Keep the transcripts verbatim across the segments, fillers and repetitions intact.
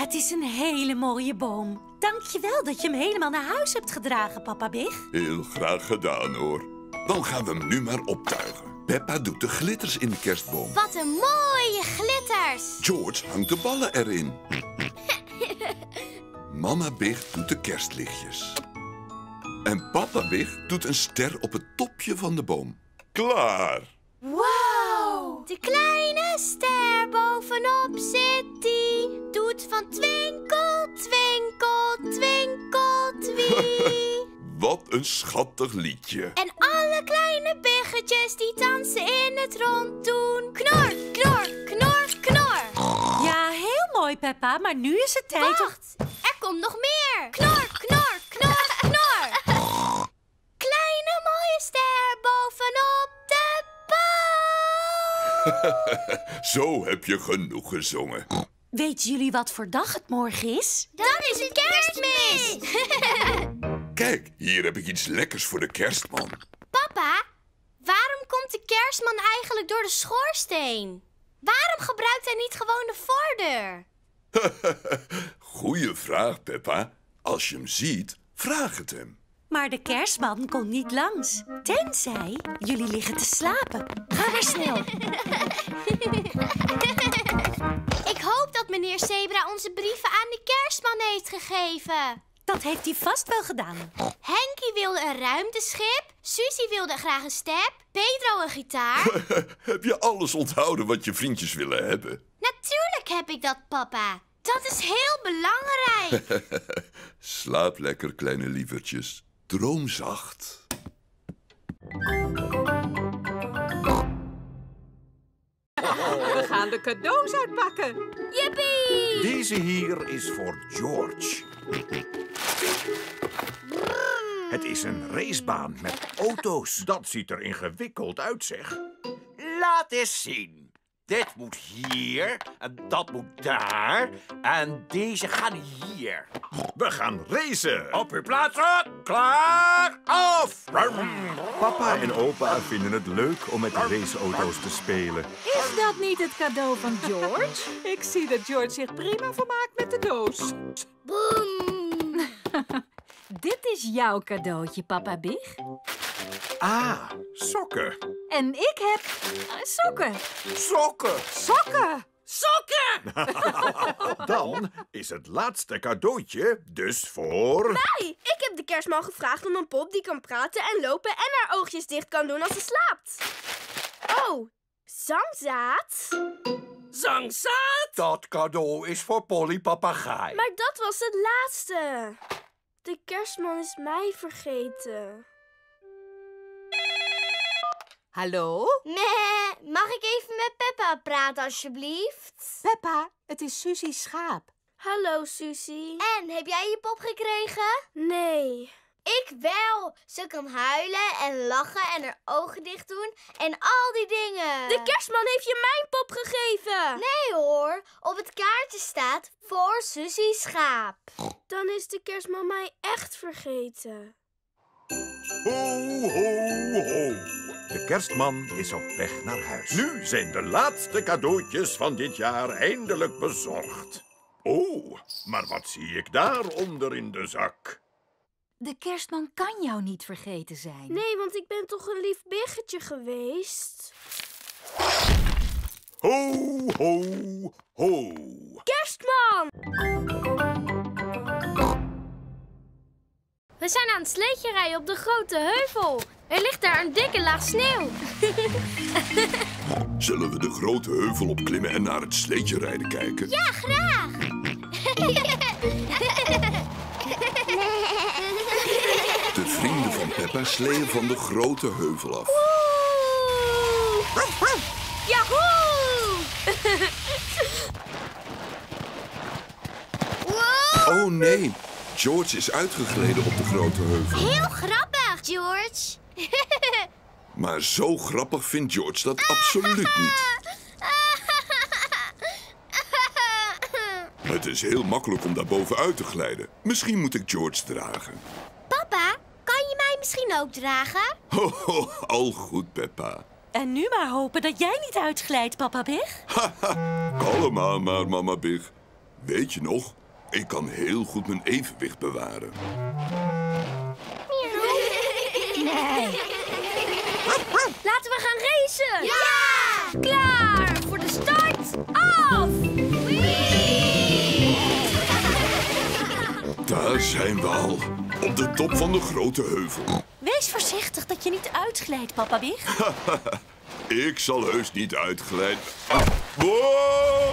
Het is een hele mooie boom. Dank je wel dat je hem helemaal naar huis hebt gedragen, Papa Big. Heel graag gedaan, hoor. Dan gaan we hem nu maar optuigen. Peppa doet de glitters in de kerstboom. Wat een mooie glitters. George hangt de ballen erin. Mama Big doet de kerstlichtjes. En Papa Big doet een ster op het topje van de boom. Klaar! Wow! De kleine ster bovenop zit die doet van twinkel, twinkel, twinkel, twie. Wat een schattig liedje. En alle kleine biggetjes die dansen in het rond doen. Knor, knor, knor, knor. Ja, heel mooi, Peppa, maar nu is het tijd... Wacht, er komt nog meer. Knor, knor, knor, knor. Kleine mooie ster bovenop de boom. Zo heb je genoeg gezongen. Weten jullie wat voor dag het morgen is? Dan is het kerstmis. Kijk, hier heb ik iets lekkers voor de kerstman. Papa, waarom komt de kerstman eigenlijk door de schoorsteen? Waarom gebruikt hij niet gewoon de voordeur? Goeie vraag, Peppa. Als je hem ziet, vraag het hem. Maar de kerstman komt niet langs. Tenzij jullie liggen te slapen. Ga maar snel. Ik hoop dat meneer Zebra onze brieven aan de kerstman heeft gegeven. Dat heeft hij vast wel gedaan. Henkie wilde een ruimteschip, Suzy wilde graag een step, Pedro een gitaar. Heb je alles onthouden wat je vriendjes willen hebben? Natuurlijk heb ik dat, papa. Dat is heel belangrijk. Slaap lekker, kleine lievertjes. Droom zacht. We gaan de cadeaus uitpakken. Jippie! Deze hier is voor George. Het is een racebaan met auto's. Dat ziet er ingewikkeld uit, zeg. Laat eens zien. Dit moet hier, en dat moet daar, en deze gaan hier. We gaan racen. Op uw plaatsen, klaar, af! Papa en opa vinden het leuk om met raceauto's te spelen. Is dat niet het cadeau van George? Ik zie dat George zich prima vermaakt met de doos. Boom! Dit is jouw cadeautje, Papa Big. Ah, sokken. En ik heb uh, sokken. Sokken. Sokken! Sokken! Dan is het laatste cadeautje dus voor... Hey, ik heb de kerstman gevraagd om een pop die kan praten en lopen en haar oogjes dicht kan doen als ze slaapt. Oh, zangzaad? Zangzaad! Dat cadeau is voor Polly Papegaai. Maar dat was het laatste. De kerstman is mij vergeten. Hallo? Nee, mag ik even met Peppa praten, alsjeblieft? Peppa, het is Suzy's schaap. Hallo, Suzy. En, heb jij je pop gekregen? Nee. Ik wel. Ze kan huilen en lachen en haar ogen dicht doen en al die dingen. De kerstman heeft je mijn pop gegeven. Nee hoor, op het kaartje staat voor Suzy's schaap. Dan is de kerstman mij echt vergeten. Ho, ho, ho. De kerstman is op weg naar huis. Nu zijn de laatste cadeautjes van dit jaar eindelijk bezorgd. Oh, maar wat zie ik daaronder in de zak? De kerstman kan jou niet vergeten zijn. Nee, want ik ben toch een lief biggetje geweest. Ho, ho, ho. Kerstman! We zijn aan het sleetje rijden op de grote heuvel. Er ligt daar een dikke laag sneeuw. Zullen we de grote heuvel opklimmen en naar het sleetje rijden kijken? Ja, graag. De vrienden van Peppa sleeën van de grote heuvel af. Yahoo! Oh nee, George is uitgegleden op de grote heuvel. Heel grappig, George. Maar zo grappig vindt George dat absoluut niet. Het is heel makkelijk om daar bovenuit te glijden. Misschien moet ik George dragen. Papa, kan je mij misschien ook dragen? Ho, ho, al goed, Peppa. En nu maar hopen dat jij niet uitglijdt, Papa Big. Haha, kalm aan maar, Mama Big. Weet je nog, Ik kan heel goed mijn evenwicht bewaren. Nee. Laten we gaan racen. Ja! Klaar voor de start. Af! Daar zijn we al. Op de top van de grote heuvel. Wees voorzichtig dat je niet uitglijdt, Papa Big. Ik zal heus niet uitglijden. Ah. Wow.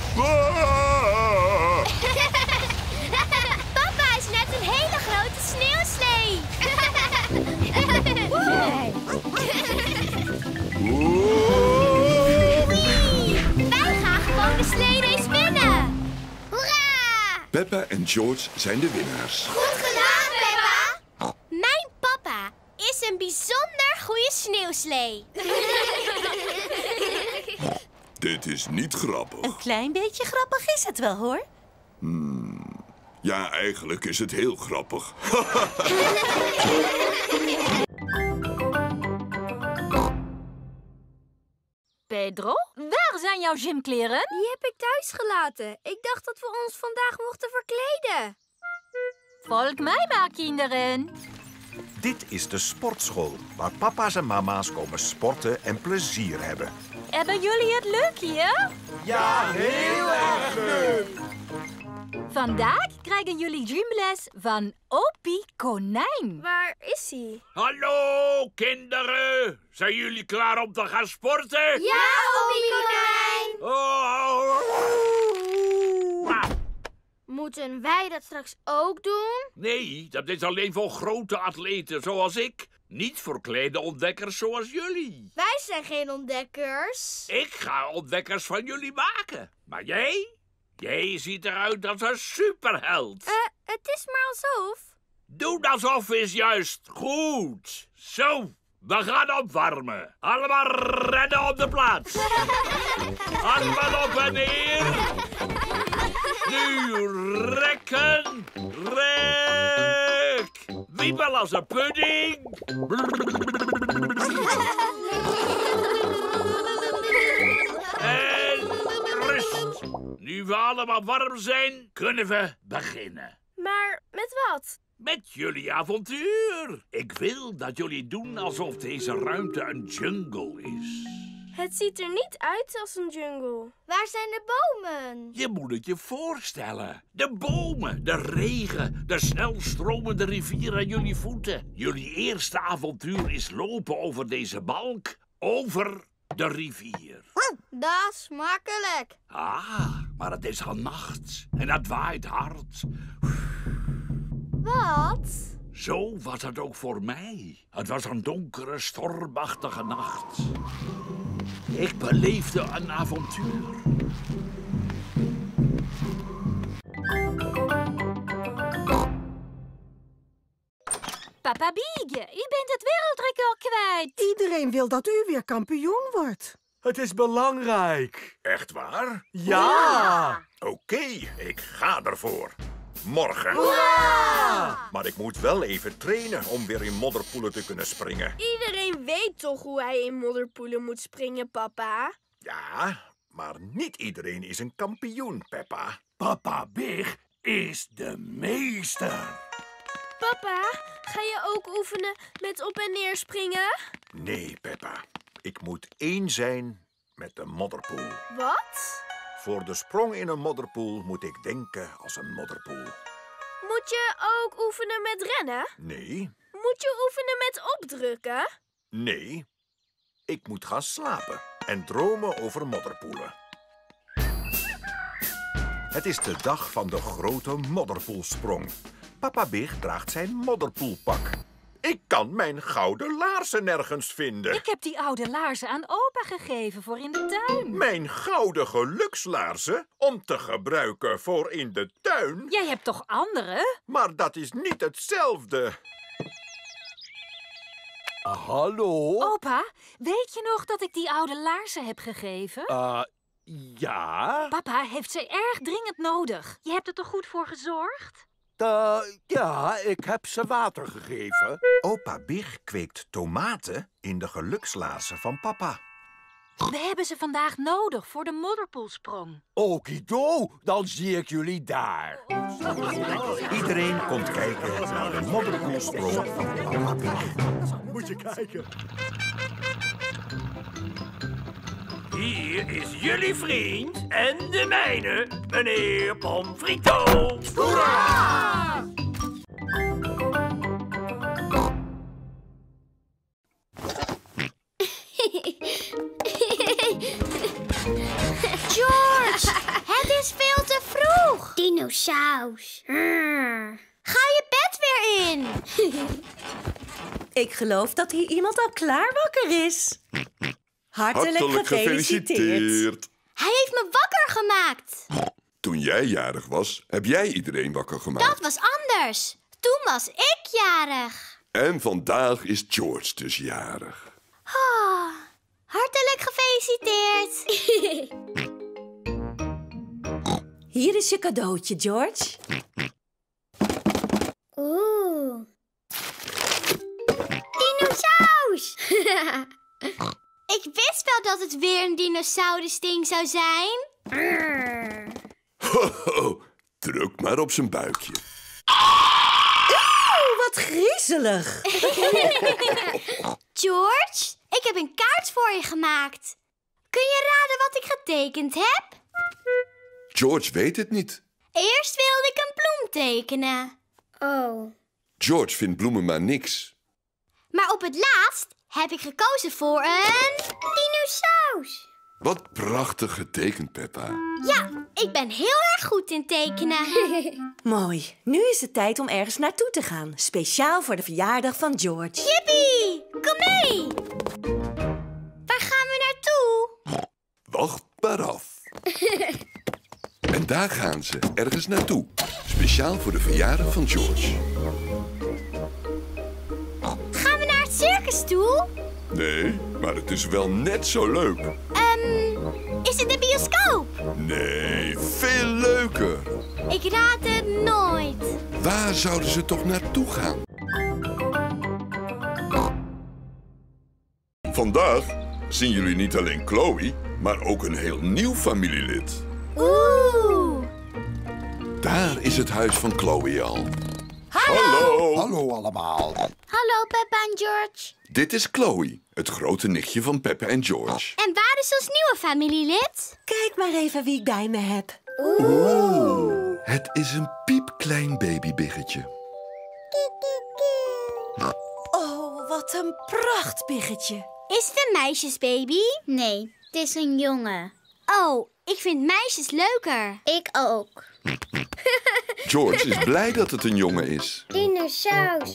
Wow. Papa is net een hele grote sneeuwslee. Wij gaan gewoon de sleerace winnen. Hoera! Peppa en George zijn de winnaars. Goed gedaan, Peppa. Mijn papa is een bijzonder goede sneeuwslee. Dit is niet grappig. Een klein beetje grappig is het wel, hoor. Ja, eigenlijk is het heel grappig. Pedro, waar zijn jouw gymkleren? Die heb ik thuis gelaten. Ik dacht dat we ons vandaag mochten verkleden. Volg mij maar, kinderen. Dit is de sportschool waar papa's en mama's komen sporten en plezier hebben. Hebben jullie het leuk hier? Ja, heel erg leuk! Vandaag krijgen jullie gymles van Opie Konijn. Waar is hij? Hallo, kinderen. Zijn jullie klaar om te gaan sporten? Ja, Opie Konijn. Oh. Moeten wij dat straks ook doen? Nee, dat is alleen voor grote atleten zoals ik. Niet voor kleine ontdekkers zoals jullie. Wij zijn geen ontdekkers. Ik ga ontdekkers van jullie maken. Maar jij? Jij ziet eruit als een superheld. Eh, het is maar alsof. Doe alsof is juist goed. Zo, we gaan opwarmen. Allemaal rennen op de plaats. Armen op en neer. Nu rekken. Rek. Wiebel als een pudding. En rust. Nu we allemaal warm zijn, kunnen we beginnen. Maar met wat? Met jullie avontuur. Ik wil dat jullie doen alsof deze ruimte een jungle is. Het ziet er niet uit als een jungle. Waar zijn de bomen? Je moet het je voorstellen. De bomen, de regen, de snelstromende rivier aan jullie voeten. Jullie eerste avontuur is lopen over deze balk, over de rivier. Dat is makkelijk. Ah, maar het is al nacht en het waait hard. Wat? Zo was het ook voor mij. Het was een donkere, stormachtige nacht. Ik beleefde een avontuur. Papa Big, u bent het wereldrecord kwijt. Iedereen wil dat u weer kampioen wordt. Het is belangrijk. Echt waar? Ja! Oké, ik ga ervoor. Morgen. Maar ik moet wel even trainen om weer in modderpoelen te kunnen springen. Iedereen weet toch hoe hij in modderpoelen moet springen, papa? Ja, maar niet iedereen is een kampioen, Peppa. Papa Big is de meester. Papa, ga je ook oefenen met op- en neer springen? Nee, Peppa. Ik moet één zijn met de modderpoel. Wat? Voor de sprong in een modderpoel moet ik denken als een modderpoel. Moet je ook oefenen met rennen? Nee, Moet je oefenen met opdrukken? nee. Ik moet gaan slapen en dromen over modderpoelen. Het is de dag van de grote modderpoelsprong. Papa Big draagt zijn modderpoelpak. Ik kan mijn gouden laarzen nergens vinden. Ik heb die oude laarzen aan opa gegeven voor in de tuin. Mijn gouden gelukslaarzen om te gebruiken voor in de tuin? Jij hebt toch andere? Maar dat is niet hetzelfde. Hallo? Opa, weet je nog dat ik die oude laarzen heb gegeven? Uh, ja? Papa heeft ze erg dringend nodig. Je hebt er toch goed voor gezorgd? Uh, ja, ik heb ze water gegeven. Opa Big kweekt tomaten in de gelukslaarzen van papa. We hebben ze vandaag nodig voor de modderpoelsprong. Okido, dan zie ik jullie daar. Iedereen komt kijken naar de modderpoelsprong van Papa Big. Moet je kijken. Hier is jullie vriend en de mijne, meneer Pomfrito. Hoera! George, het is veel te vroeg. Dinosaus. Ga je bed weer in. Ik geloof dat hier iemand al klaar wakker is. Hartelijk, Hartelijk gefeliciteerd. gefeliciteerd. Hij heeft me wakker gemaakt. Toen jij jarig was, heb jij iedereen wakker gemaakt. Dat was anders. Toen was ik jarig. En vandaag is George dus jarig. Oh, hartelijk gefeliciteerd. Hier is je cadeautje, George. Oeh. Dinosaus! Ik wist wel dat het weer een dinosaurus-ding zou zijn. Ho, ho, druk maar op zijn buikje. Oeh, wat griezelig. George, ik heb een kaart voor je gemaakt. Kun je raden wat ik getekend heb? George weet het niet. Eerst wilde ik een bloem tekenen. Oh. George vindt bloemen maar niks. Maar op het laatst heb ik gekozen voor een dinosaurus. Wat prachtig getekend, Peppa. Ja, ik ben heel erg goed in tekenen. Mooi. Nu is het tijd om ergens naartoe te gaan. Speciaal voor de verjaardag van George. Jippie, kom mee. Waar gaan we naartoe? Wacht maar af. En daar gaan ze, ergens naartoe. Speciaal voor de verjaardag van George. Gaan we naar het circus toe? Nee, maar het is wel net zo leuk. Ehm, is het de bioscoop? Nee, veel leuker. Ik raad het nooit. Waar zouden ze toch naartoe gaan? Vandaag zien jullie niet alleen Chloe, maar ook een heel nieuw familielid. Oeh. Daar is het huis van Chloe al. Hallo! Hallo allemaal. Hallo Peppa en George. Dit is Chloe, het grote nichtje van Peppa en George. En waar is ons nieuwe familielid? Kijk maar even wie ik bij me heb. Oeh, het is een piepklein babybiggetje. Oh, wat een prachtbiggetje. Is het een meisjesbaby? Nee, het is een jongen. Oh, ik vind meisjes leuker. Ik ook. George is blij dat het een jongen is. Dinosaurus.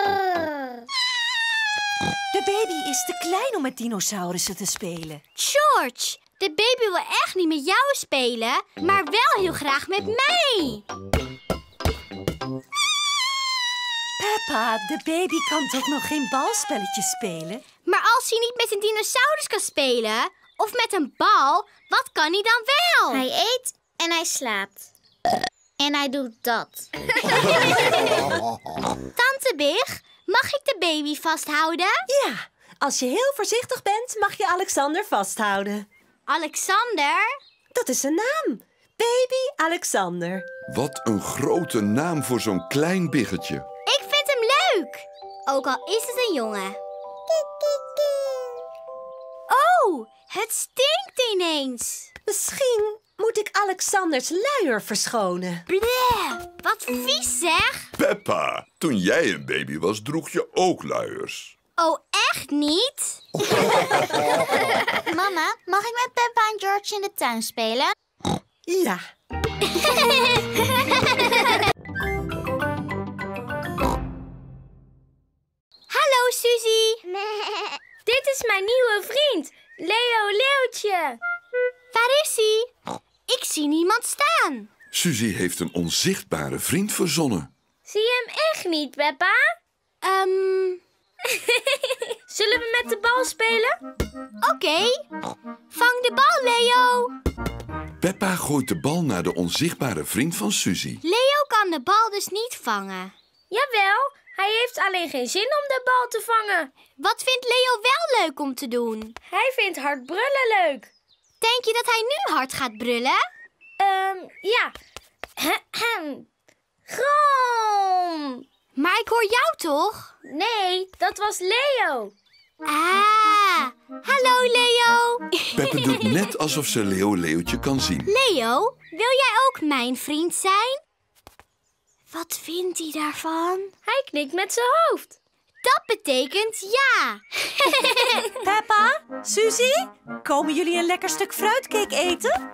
De baby is te klein om met dinosaurussen te spelen. George, de baby wil echt niet met jou spelen, maar wel heel graag met mij. Peppa, de baby kan toch nog geen balspelletjes spelen? Maar als hij niet met een dinosaurus kan spelen, of met een bal, wat kan hij dan wel? Hij eet en hij slaapt. En hij doet dat. Tante Big, mag ik de baby vasthouden? Ja, als je heel voorzichtig bent, mag je Alexander vasthouden. Alexander? Dat is een naam. Baby Alexander. Wat een grote naam voor zo'n klein biggetje. Ik vind hem leuk. Ook al is het een jongen. Oh, het stinkt ineens. Misschien moet ik Alexanders luier verschonen. Bleh, wat vies zeg. Peppa, toen jij een baby was, droeg je ook luiers. Oh, echt niet? Mama, mag ik met Peppa en George in de tuin spelen? Ja. Hallo, Suzy. Dit is mijn nieuwe vriend, Leo Leeuwtje. Waar is hij? Ik zie niemand staan. Suzy heeft een onzichtbare vriend verzonnen. Zie je hem echt niet, Peppa? Ehm... Zullen we met de bal spelen? Oké. Okay. Vang de bal, Leo. Peppa gooit de bal naar de onzichtbare vriend van Suzy. Leo kan de bal dus niet vangen. Jawel, Hij heeft alleen geen zin om de bal te vangen. Wat vindt Leo wel leuk om te doen? Hij vindt hard brullen leuk. Denk je dat hij nu hard gaat brullen? Ehm, um, ja. Grom! Maar ik hoor jou toch? Nee, dat was Leo. Ah, hallo Leo. Peppe doet net alsof ze Leo Leeuwtje kan zien. Leo, wil jij ook mijn vriend zijn? Wat vindt hij daarvan? Hij knikt met zijn hoofd. Dat betekent ja. Peppa, Suzy, komen jullie een lekker stuk fruitcake eten?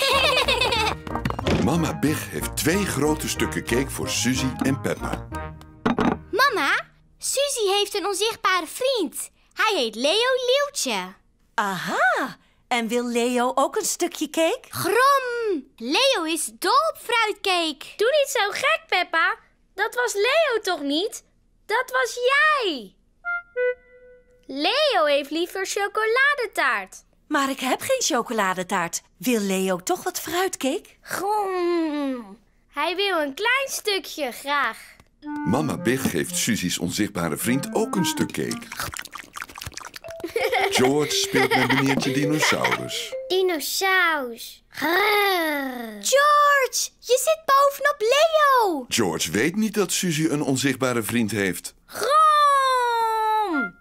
Mama Big heeft twee grote stukken cake voor Suzy en Peppa. Mama, Suzy heeft een onzichtbare vriend. Hij heet Leo Leeuwtje. Aha, en wil Leo ook een stukje cake? Grom, Leo is dol op fruitcake. Doe niet zo gek, Peppa. Dat was Leo toch niet? Dat was jij. Leo heeft liever chocoladetaart. Maar ik heb geen chocoladetaart. Wil Leo toch wat fruitcake? Grom. Hij wil een klein stukje, graag. Mama Big geeft Suzy's onzichtbare vriend ook een stuk cake. George speelt met meneertje Dinosaurus. Dinosaurus. George, je zit bovenop Leo. George weet niet dat Suzy een onzichtbare vriend heeft. Grom!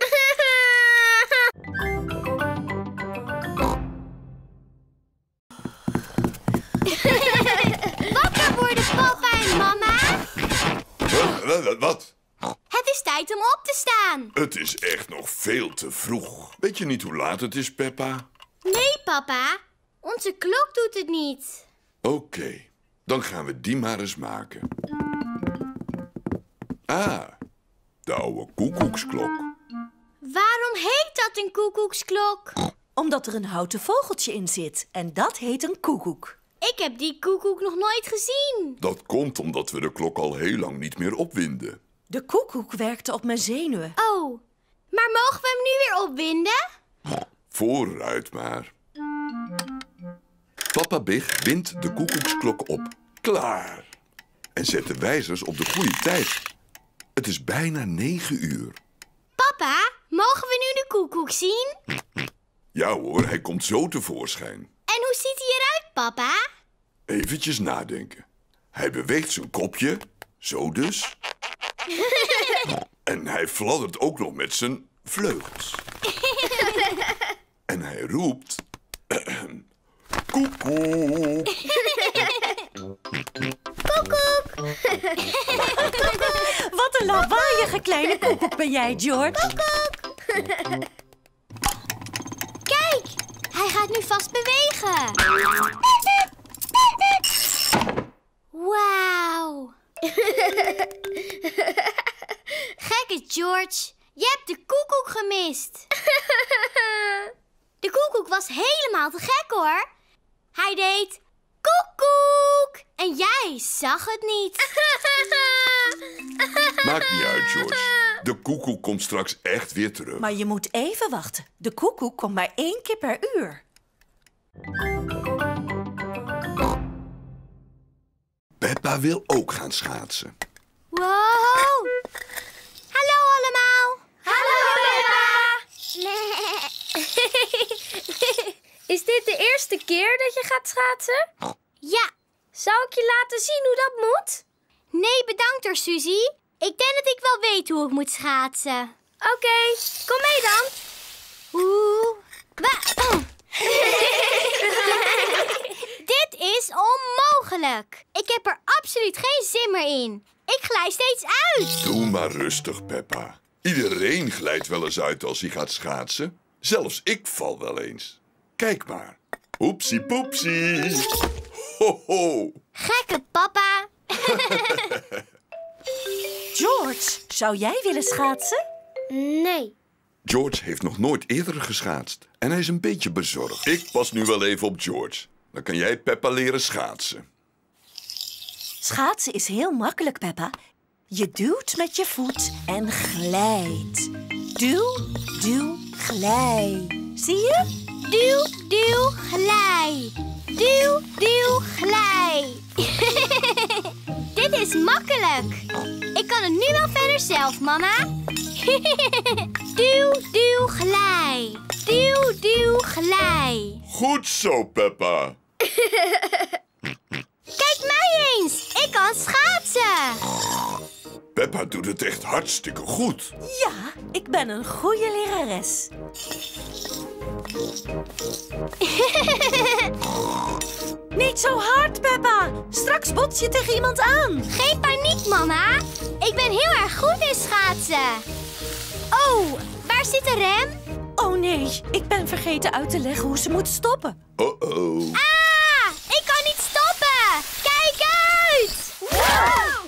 Wakker worden, papa en mama. Wat? Wat? Wat? Het is tijd om op te staan. Het is echt nog veel te vroeg. Weet je niet hoe laat het is, Peppa? Nee, papa. Onze klok doet het niet. Oké, okay, dan gaan we die maar eens maken. Ah, de oude koekoeksklok. Waarom heet dat een koekoeksklok? Omdat er een houten vogeltje in zit. En dat heet een koekoek. Ik heb die koekoek nog nooit gezien. Dat komt omdat we de klok al heel lang niet meer opwinden. De koekoek werkte op mijn zenuwen. Oh, maar mogen we hem nu weer opwinden? Vooruit maar. Papa Big windt de koekoeksklok op. Klaar. En zet de wijzers op de goede tijd. Het is bijna negen uur. Papa, mogen we nu de koekoek zien? Ja hoor, hij komt zo tevoorschijn. En hoe ziet hij eruit, papa? Eventjes nadenken. Hij beweegt zijn kopje, zo dus. En hij fladdert ook nog met zijn vleugels. En hij roept... Koekoek! Koekoek! Wat een lawaaiige kleine koekoek ben jij, George. Koekoek! Kijk, hij gaat nu vast bewegen. Wauw. Gekke George, je hebt de koekoek gemist. De koekoek was helemaal te gek, hoor. Hij deed koekoek en jij zag het niet. Maakt niet uit, George. De koekoek komt straks echt weer terug. Maar je moet even wachten. De koekoek komt maar één keer per uur. Peppa wil ook gaan schaatsen. Wow. Hallo allemaal. Hallo, Peppa. Is dit de eerste keer dat je gaat schaatsen? Ja. Zou ik je laten zien hoe dat moet? Nee, bedankt hoor, Suzy. Ik denk dat ik wel weet hoe ik moet schaatsen. Oké, okay, kom mee dan. Oeh. Oh. Dit is onmogelijk. Ik heb er absoluut geen zin meer in. Ik glij steeds uit. Doe maar rustig, Peppa. Iedereen glijdt wel eens uit als hij gaat schaatsen. Zelfs ik val wel eens. Kijk maar. Oepsie poepsie. Ho ho. Gekke papa. George, zou jij willen schaatsen? Nee. George heeft nog nooit eerder geschaatst. En hij is een beetje bezorgd. Ik pas nu wel even op George. Dan kan jij Peppa leren schaatsen. Schaatsen is heel makkelijk, Peppa. Je duwt met je voet en glijdt. Duw, duw, glij. Zie je? Duw, duw, glij. Duw, duw, glij. Dit is makkelijk. Ik kan het nu wel verder zelf, mama. Duw, duw, glij. Duw, duw, glij. Goed zo, Peppa. Kijk mij eens. Ik kan schaatsen. Peppa doet het echt hartstikke goed. Ja, ik ben een goede lerares. Niet zo hard, Peppa. Straks bots je tegen iemand aan. Geen paniek, mama. Ik ben heel erg goed in schaatsen. Oh, waar zit de rem? Oh nee, ik ben vergeten uit te leggen hoe ze moet stoppen. Uh-oh. Ah, ik kan niet stoppen. Kijk uit. Wow!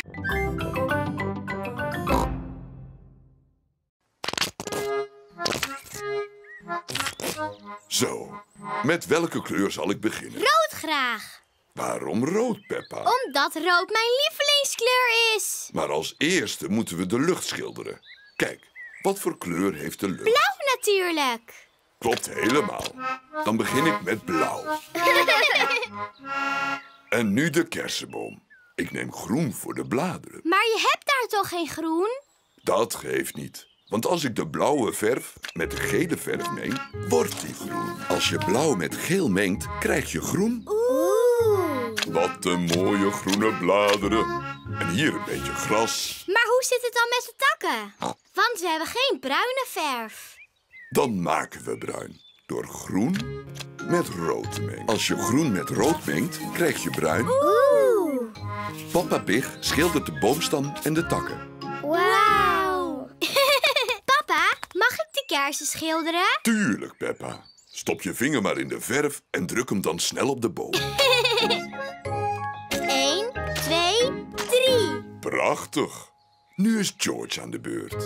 Zo, met welke kleur zal ik beginnen? Rood graag. Waarom rood, Peppa? Omdat rood mijn lievelingskleur is. Maar als eerste moeten we de lucht schilderen. Kijk, wat voor kleur heeft de lucht? Blauw natuurlijk. Klopt helemaal. Dan begin ik met blauw. En nu de kersenboom. Ik neem groen voor de bladeren. Maar je hebt daar toch geen groen? Dat geeft niet. Want als ik de blauwe verf met de gele verf meng, wordt die groen. Als je blauw met geel mengt, krijg je groen. Oeh. Wat een mooie groene bladeren. En hier een beetje gras. Maar hoe zit het dan met de takken? Want we hebben geen bruine verf. Dan maken we bruin. Door groen met rood te mengen. Als je groen met rood mengt, krijg je bruin. Oeh. Papa Pig schildert de boomstam en de takken. Wauw. Papa, mag ik de kersen schilderen? Tuurlijk, Peppa. Stop je vinger maar in de verf en druk hem dan snel op de boom. Eén, twee, drie. Prachtig. Nu is George aan de beurt.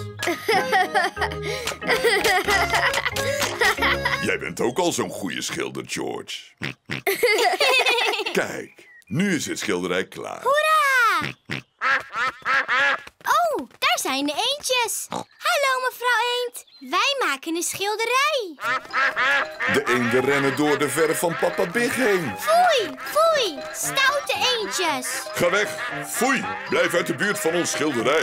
Jij bent ook al zo'n goede schilder, George. Kijk, nu is het schilderij klaar. Hoera! Oh, daar zijn de eendjes. Hallo, mevrouw Eend. Wij maken een schilderij. De eenden rennen door de verf van Papa Big heen. Foei, foei, stoute eendjes. Ga weg. Foei. Blijf uit de buurt van ons schilderij.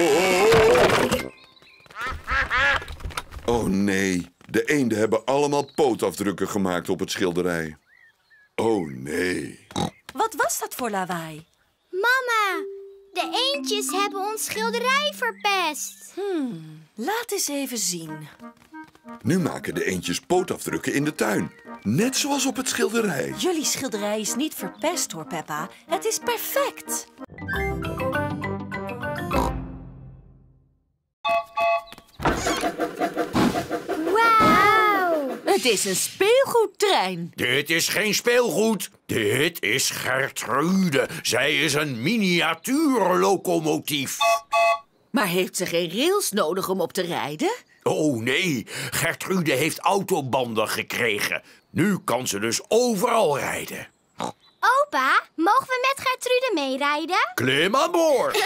Oh nee. De eenden hebben allemaal pootafdrukken gemaakt op het schilderij. Oh nee. Wat was dat voor lawaai? Mama, de eendjes hebben ons schilderij verpest. Hmm, laat eens even zien. Nu maken de eendjes pootafdrukken in de tuin. Net zoals op het schilderij. Jullie schilderij is niet verpest hoor, Peppa. Het is perfect. Wauw. Het is een speelgoedtrein. Dit is geen speelgoed. Dit is Gertrude. Zij is een miniatuurlocomotief. Maar heeft ze geen rails nodig om op te rijden? Oh nee, Gertrude heeft autobanden gekregen. Nu kan ze dus overal rijden. Opa, mogen we met Gertrude meerijden? Klim aan boord.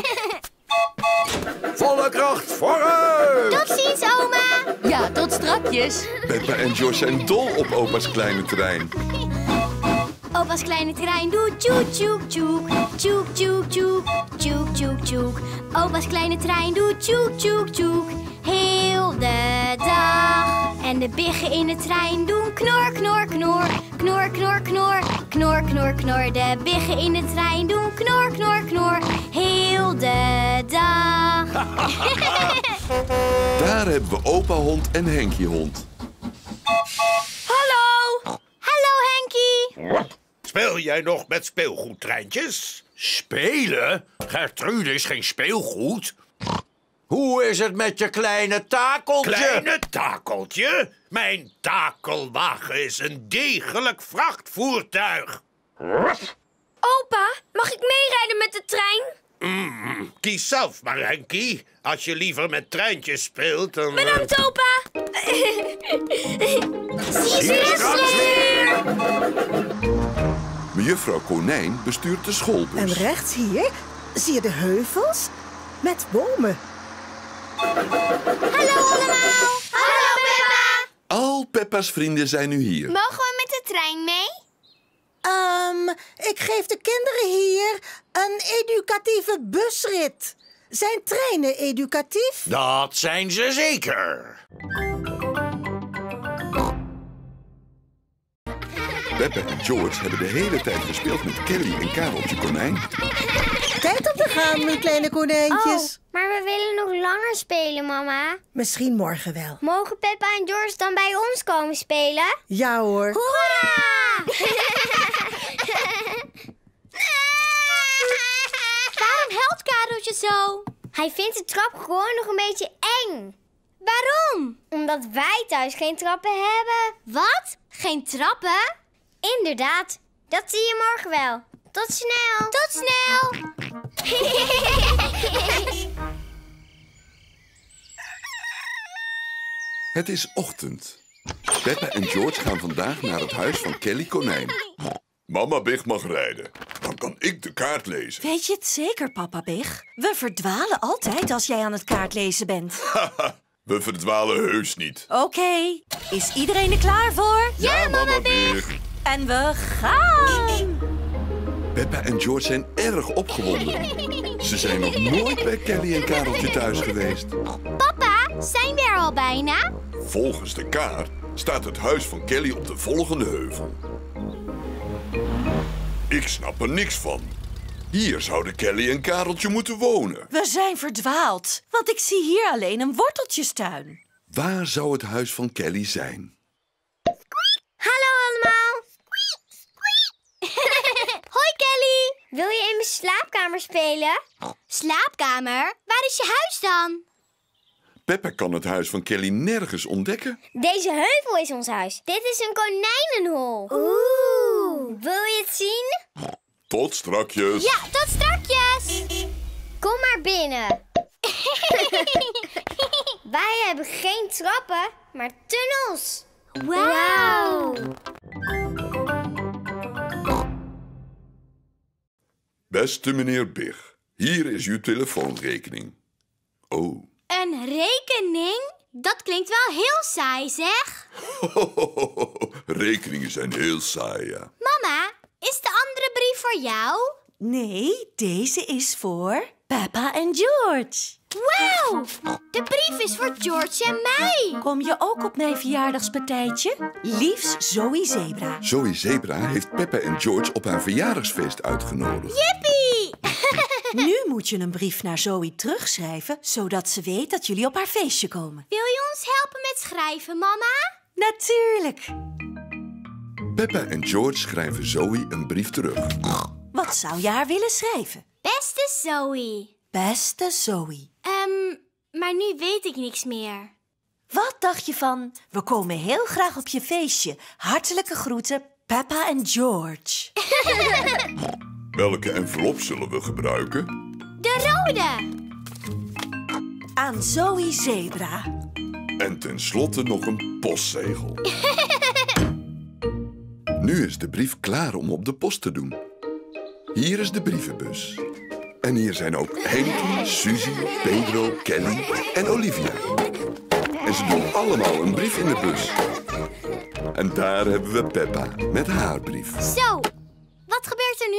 Volle kracht vooruit. Tot ziens, oma. Ja, tot strakjes. Peppa en George zijn dol op opa's kleine trein. Opa's kleine trein doet tjoek tjoek tjoek. Tjoek tjoek tjoek. Tjoek tjoek tjoek. Opa's kleine trein doet tjoek tjoek tjoek. Heel de dag. En de biggen in de trein doen knor knor knor. Knor knor knor. Knor knor knor. De biggen in de trein doen knor knor knor. Heel de dag. Daar hebben we opa hond en Henkie hond. Hallo. Hallo Henkie. Speel jij nog met speelgoedtreintjes? Spelen? Gertrude is geen speelgoed. Hoe is het met je kleine takeltje? Kleine takeltje? Mijn takelwagen is een degelijk vrachtvoertuig. Opa, mag ik meerijden met de trein? Mm, kies zelf maar, Henkie. Als je liever met treintjes speelt, dan... Bedankt, opa. Zie je straks weer. Mejuffrouw Konijn bestuurt de schoolbus. En rechts hier zie je de heuvels met bomen. Hallo allemaal. Hallo Peppa. Al Peppa's vrienden zijn nu hier. Mogen we met de trein mee? Um, ik geef de kinderen hier een educatieve busrit. Zijn treinen educatief? Dat zijn ze zeker. Peppa en George hebben de hele tijd gespeeld met Kelly en Kareltje Konijn. Tijd om te gaan, mijn kleine konijntjes. Oh, maar we willen nog langer spelen, mama. Misschien morgen wel. Mogen Peppa en George dan bij ons komen spelen? Ja hoor. Hoera! Waarom huilt Kareltje zo? Hij vindt de trap gewoon nog een beetje eng. Waarom? Omdat wij thuis geen trappen hebben. Wat? Geen trappen? Inderdaad. Dat zie je morgen wel. Tot snel. Tot snel. Het is ochtend. Peppa en George gaan vandaag naar het huis van Kelly Konijn. Mama Big mag rijden. Dan kan ik de kaart lezen. Weet je het zeker, papa Big? We verdwalen altijd als jij aan het kaartlezen bent. Haha, we verdwalen heus niet. Oké, okay. Is iedereen er klaar voor? Ja, ja Mama Big. En we gaan! Peppa en George zijn erg opgewonden. Ze zijn nog nooit bij Kelly en Kareltje thuis geweest. Papa, zijn we er al bijna? Volgens de kaart staat het huis van Kelly op de volgende heuvel. Ik snap er niks van. Hier zouden Kelly en Kareltje moeten wonen. We zijn verdwaald, want ik zie hier alleen een worteltjestuin. Waar zou het huis van Kelly zijn? Hallo allemaal. Hoi Kelly. Wil je in mijn slaapkamer spelen? Slaapkamer? Waar is je huis dan? Peppa kan het huis van Kelly nergens ontdekken. Deze heuvel is ons huis. Dit is een konijnenhol. Oeh. Wil je het zien? Tot strakjes. Ja, tot strakjes. Kom maar binnen. Wij hebben geen trappen, maar tunnels. Wauw. Beste meneer Big, hier is uw telefoonrekening. Oh. Een rekening? Dat klinkt wel heel saai, zeg. Rekeningen zijn heel saai, ja. Mama, is de andere brief voor jou? Nee, deze is voor Peppa en George. Wauw, de brief is voor George en mij. Kom je ook op mijn verjaardagspartijtje? Liefst Zoe Zebra. Zoe Zebra heeft Peppa en George op haar verjaardagsfeest uitgenodigd. Jippie! Nu moet je een brief naar Zoe terugschrijven, zodat ze weet dat jullie op haar feestje komen. Wil je ons helpen met schrijven, mama? Natuurlijk. Peppa en George schrijven Zoe een brief terug. Wat zou je haar willen schrijven? Beste Zoe. Beste Zoe. Um, maar nu weet ik niks meer. Wat dacht je van, we komen heel graag op je feestje. Hartelijke groeten, Peppa en George. Welke envelop zullen we gebruiken? De rode. Aan Zoe Zebra. En tenslotte nog een postzegel. Nu is de brief klaar om op de post te doen. Hier is de brievenbus. En hier zijn ook Henk, Suzy, Pedro, Kelly en Olivia. En ze doen allemaal een brief in de bus. En daar hebben we Peppa met haar brief. Zo, wat gebeurt er nu?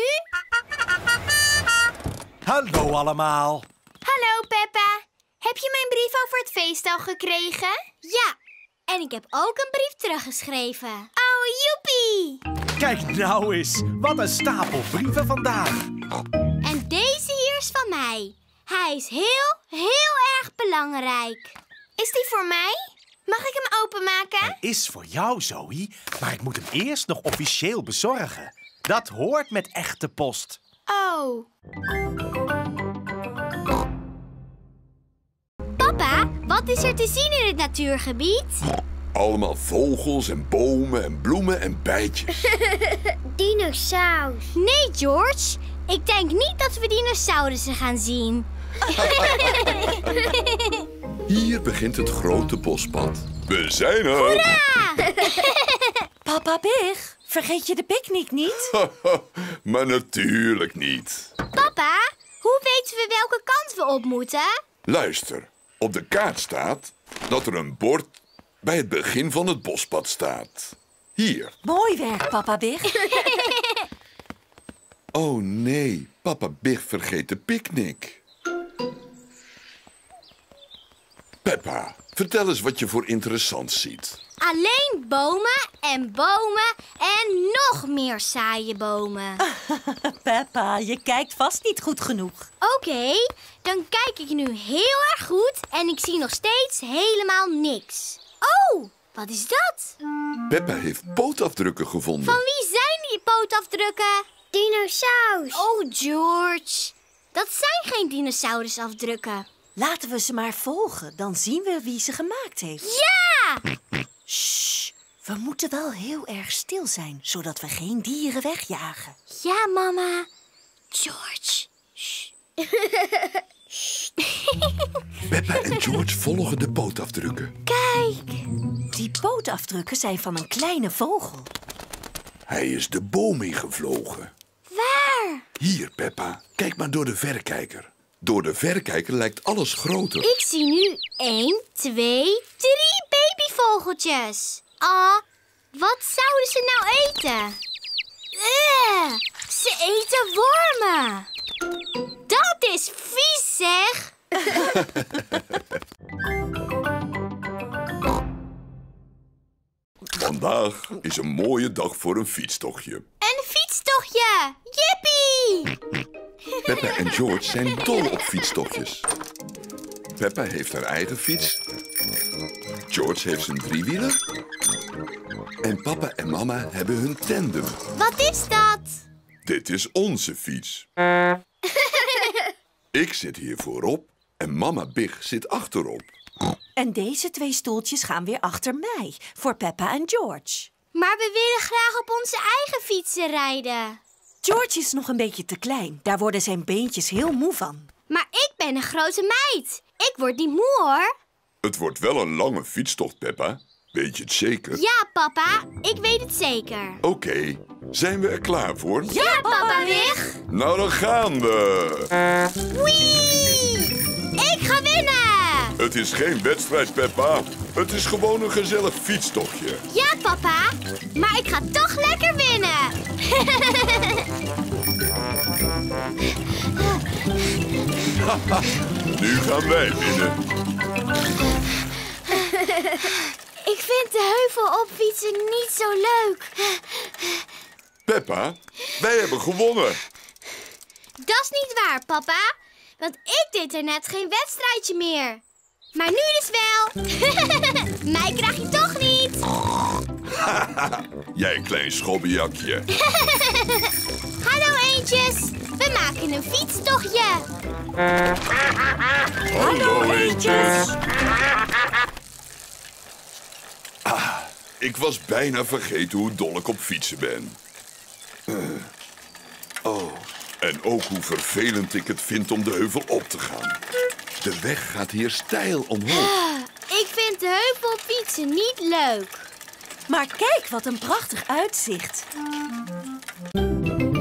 Hallo allemaal. Hallo Peppa. Heb je mijn brief over het feest al gekregen? Ja, en ik heb ook een brief teruggeschreven. Oh, joepie! Kijk nou eens, wat een stapel brieven vandaag. En deze hier is van mij. Hij is heel, heel erg belangrijk. Is die voor mij? Mag ik hem openmaken? Hij is voor jou, Zoe, maar ik moet hem eerst nog officieel bezorgen. Dat hoort met echte post. Oh. Papa, wat is er te zien in het natuurgebied? Allemaal vogels en bomen en bloemen en bijtjes. Dinosaurus. Nee, George. Ik denk niet dat we dinosaurussen gaan zien. Hier begint het grote bospad. We zijn er! Hoera! Papa Big, vergeet je de picknick niet? Maar natuurlijk niet. Papa, hoe weten we welke kant we op moeten? Luister, op de kaart staat dat er een bord bij het begin van het bospad staat. Hier. Mooi werk, Papa Big. Oh nee, papa Big vergeet de picknick. Peppa, vertel eens wat je voor interessants ziet. Alleen bomen en bomen en nog meer saaie bomen. Peppa, je kijkt vast niet goed genoeg. Oké, okay, dan kijk ik nu heel erg goed en ik zie nog steeds helemaal niks. Oh, wat is dat? Peppa heeft pootafdrukken gevonden. Van wie zijn die pootafdrukken? Dinosaurus. Oh, George. Dat zijn geen dinosaurusafdrukken. Laten we ze maar volgen, dan zien we wie ze gemaakt heeft. Ja! Shh, we moeten wel heel erg stil zijn, zodat we geen dieren wegjagen. Ja, mama. George. Shh. Peppa en George volgen de pootafdrukken. Kijk. Die pootafdrukken zijn van een kleine vogel. Hij is de boom ingevlogen. Waar? Hier, Peppa. Kijk maar door de verrekijker. Door de verrekijker lijkt alles groter. Ik zie nu één, twee, drie babyvogeltjes. Ah, wat zouden ze nou eten? Uh, ze eten wormen. Dat is vies, zeg. Vandaag is een mooie dag voor een fietstochtje. Een fietstochtje! Jippie! Peppa en George zijn dol op fietstochtjes. Peppa heeft haar eigen fiets. George heeft zijn driewieler. En papa en mama hebben hun tandem. Wat is dat? Dit is onze fiets. Ik zit hier voorop en mama Big zit achterop. En deze twee stoeltjes gaan weer achter mij, voor Peppa en George. Maar we willen graag op onze eigen fietsen rijden. George is nog een beetje te klein. Daar worden zijn beentjes heel moe van. Maar ik ben een grote meid. Ik word niet moe, hoor. Het wordt wel een lange fietstocht, Peppa. Weet je het zeker? Ja, papa. Ik weet het zeker. Oké. Okay. Zijn we er klaar voor? Ja, papa Big. Nou, dan gaan we. Wee! Ik ga winnen! Het is geen wedstrijd, Peppa. Het is gewoon een gezellig fietstochtje. Ja, papa. Maar ik ga toch lekker winnen. Nu gaan wij winnen. Ik vind de heuvel opfietsen niet zo leuk. Peppa, wij hebben gewonnen. Dat is niet waar, papa. Want ik deed er net geen wedstrijdje meer. Maar nu dus wel. Mij krijg je toch niet. Jij klein schobbejakje. Hallo eendjes. We maken een fietstochtje. Hallo eendjes. Ah, ik was bijna vergeten hoe dol ik op fietsen ben. Uh, oh, en ook hoe vervelend ik het vind om de heuvel op te gaan. De weg gaat hier steil omhoog. Ik vind de heuvel op fietsen niet leuk. Maar kijk, wat een prachtig uitzicht.